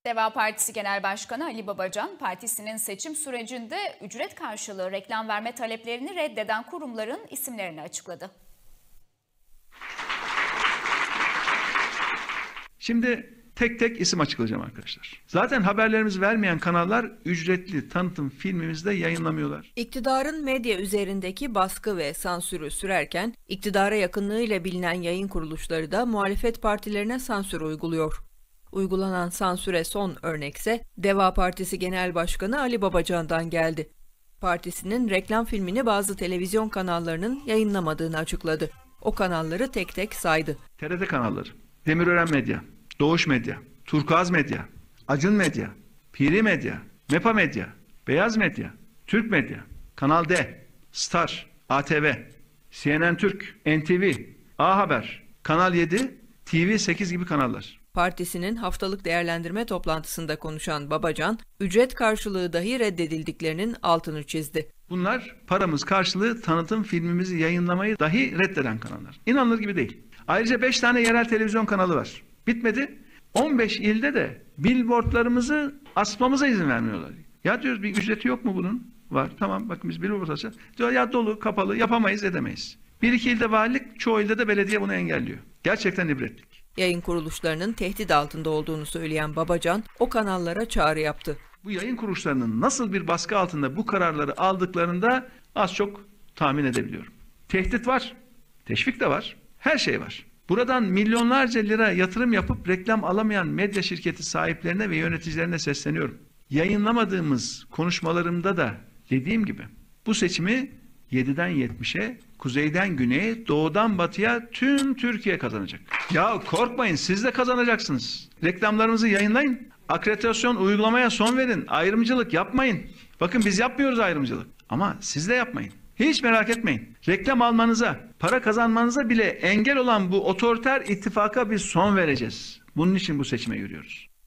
Deva Partisi Genel Başkanı Ali Babacan, partisinin seçim sürecinde ücret karşılığı reklam verme taleplerini reddeden kurumların isimlerini açıkladı. Şimdi tek tek isim açıklayacağım arkadaşlar. Zaten haberlerimizi vermeyen kanallar ücretli tanıtım filmimizi de yayınlamıyorlar. İktidarın medya üzerindeki baskı ve sansürü sürerken, iktidara yakınlığıyla bilinen yayın kuruluşları da muhalefet partilerine sansür uyguluyor. Uygulanan sansüre son örnekse Deva Partisi Genel Başkanı Ali Babacan'dan geldi. Partisinin reklam filmini bazı televizyon kanallarının yayınlamadığını açıkladı. O kanalları tek tek saydı. TRT kanalları, Demirören Medya, Doğuş Medya, Turkuaz Medya, Acun Medya, Piri Medya, MEPA Medya, Beyaz Medya, Türk Medya, Kanal D, Star, ATV, CNN Türk, NTV, A Haber, Kanal 7, TV8 gibi kanallar. Partisinin haftalık değerlendirme toplantısında konuşan Babacan, ücret karşılığı dahi reddedildiklerinin altını çizdi. Bunlar paramız karşılığı tanıtım filmimizi yayınlamayı dahi reddeden kanallar. İnanılır gibi değil. Ayrıca 5 tane yerel televizyon kanalı var. Bitmedi. 15 ilde de billboardlarımızı asmamıza izin vermiyorlar. Ya diyoruz bir ücreti yok mu bunun? Var. Tamam bakın biz billboard açacağız. Diyor ya dolu, kapalı, yapamayız, edemeyiz. Bir iki ilde valilik, çoğu ilde de belediye bunu engelliyor. Gerçekten ibretlik. Yayın kuruluşlarının tehdit altında olduğunu söyleyen Babacan, o kanallara çağrı yaptı. Bu yayın kuruluşlarının nasıl bir baskı altında bu kararları aldıklarında az çok tahmin edebiliyorum. Tehdit var, teşvik de var, her şey var. Buradan milyonlarca lira yatırım yapıp reklam alamayan medya şirketi sahiplerine ve yöneticilerine sesleniyorum. Yayınlamadığımız konuşmalarımda da dediğim gibi bu seçimi 7'den 70'e, kuzeyden güneye, doğudan batıya tüm Türkiye kazanacak. Ya korkmayın, siz de kazanacaksınız. Reklamlarımızı yayınlayın. Akreditasyon uygulamaya son verin. Ayrımcılık yapmayın. Bakın biz yapmıyoruz ayrımcılık. Ama siz de yapmayın. Hiç merak etmeyin. Reklam almanıza, para kazanmanıza bile engel olan bu otoriter ittifaka bir son vereceğiz. Bunun için bu seçime yürüyoruz.